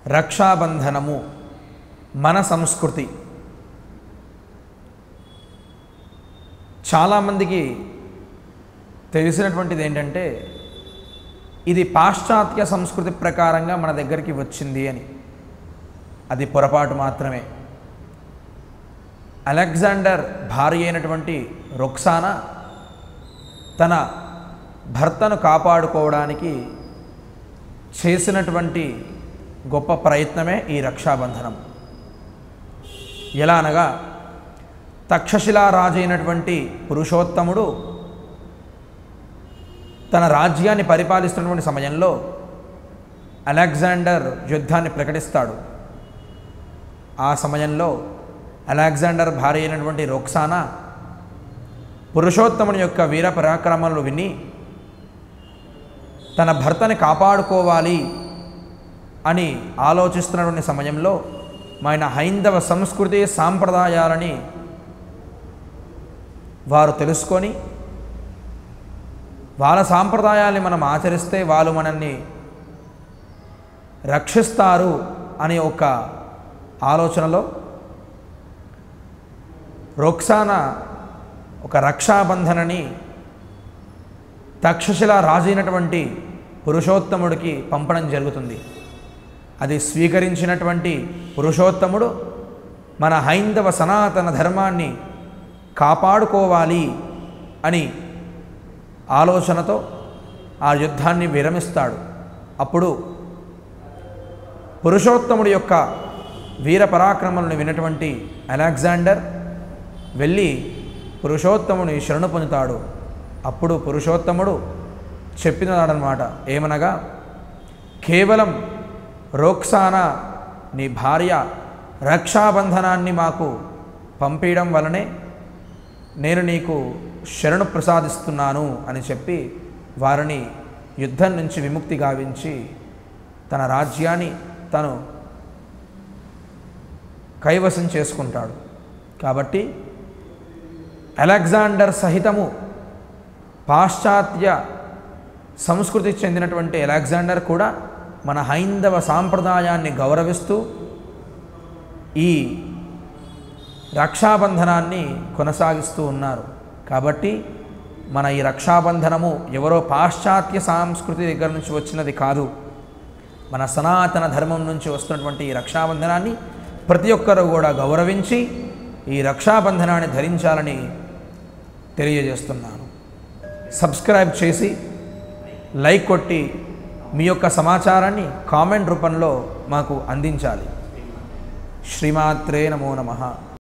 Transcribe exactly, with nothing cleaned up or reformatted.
రక్షాబంధనము మన సంస్కృతి. చాలామందికి తెలిసినటువంటిది ఏంటంటే ఇది పాశ్చాత్య సంస్కృతి ప్రకారంగా మన దగ్గరికి వచ్చింది అని. అది పొరపాటు మాత్రమే. అలెగ్జాండర్ భార్య అయినటువంటి రొక్సానా తన భర్తను కాపాడుకోవడానికి చేసినటువంటి గొప్ప ప్రయత్నమే ఈ రక్షాబంధనం. ఎలా అనగా తక్షశిలా రాజు అయినటువంటి పురుషోత్తముడు తన రాజ్యాన్ని పరిపాలిస్తున్నటువంటి సమయంలో అలెగ్జాండర్ యుద్ధాన్ని ప్రకటిస్తాడు. ఆ సమయంలో అలెగ్జాండర్ భార్య అయినటువంటి రొక్సానా పురుషోత్తముని యొక్క వీర పరాక్రమాలను విని తన భర్తని కాపాడుకోవాలి అని ఆలోచిస్తున్నటువంటి సమయంలో మన హైందవ సంస్కృతి సాంప్రదాయాలని వారు తెలుసుకొని వాళ్ళ సాంప్రదాయాల్ని మనం ఆచరిస్తే వాళ్ళు మనల్ని రక్షిస్తారు అనే ఒక ఆలోచనలో రొక్సానా ఒక రక్షాబంధనని తక్షశిలా రాజు అయినటువంటి పురుషోత్తముడికి పంపడం జరుగుతుంది. అది స్వీకరించినటువంటి పురుషోత్తముడు మన హైందవ సనాతన ధర్మాన్ని కాపాడుకోవాలి అని ఆలోచనతో ఆ యుద్ధాన్ని విరమిస్తాడు. అప్పుడు పురుషోత్తముడి యొక్క వీర పరాక్రమాలను విన్నటువంటి అలెగ్జాండర్ వెళ్ళి పురుషోత్తముని శరణు పొందుతాడు. అప్పుడు పురుషోత్తముడు చెప్పినాడనమాట, ఏమనగా కేవలం రొక్సానా నీ భార్య రక్షాబంధనాన్ని మాకు పంపించడం వలనే నేను నీకు శరణు ప్రసాదిస్తున్నాను అని చెప్పి వారిని యుద్ధం నుంచి విముక్తి గావించి తన రాజ్యాన్ని తను కైవసం చేసుకుంటాడు. కాబట్టి అలెగ్జాండర్ సహితము పాశ్చాత్య సంస్కృతికి చెందినటువంటి అలెగ్జాండర్ కూడా మన హైందవ సాంప్రదాయాన్ని గౌరవిస్తూ ఈ రక్షాబంధనాన్ని కొనసాగిస్తూ ఉన్నారు. కాబట్టి మన ఈ రక్షాబంధనము ఎవరో పాశ్చాత్య సంస్కృతి దగ్గర నుంచి వచ్చినది కాదు. మన సనాతన ధర్మం నుంచి వస్తున్నటువంటి ఈ రక్షాబంధనాన్ని ప్రతి ఒక్కరూ కూడా గౌరవించి ఈ రక్షాబంధనాన్ని ధరించాలని తెలియజేస్తున్నాను. సబ్స్క్రైబ్ చేసి లైక్ కొట్టి మీ యొక్క సమాచారాన్ని కామెంట్ రూపంలో మాకు అందించాలి. శ్రీమాత్రే నమో నమః.